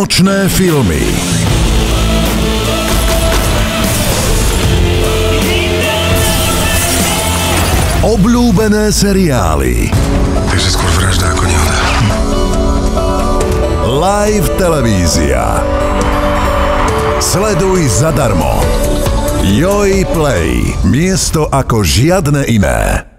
Vianočné filmy. Obľúbené seriály. Takže skôr vražda ako nehoda. Live televízia. Sleduj zadarmo. Joj Play. Miesto ako žiadne iné.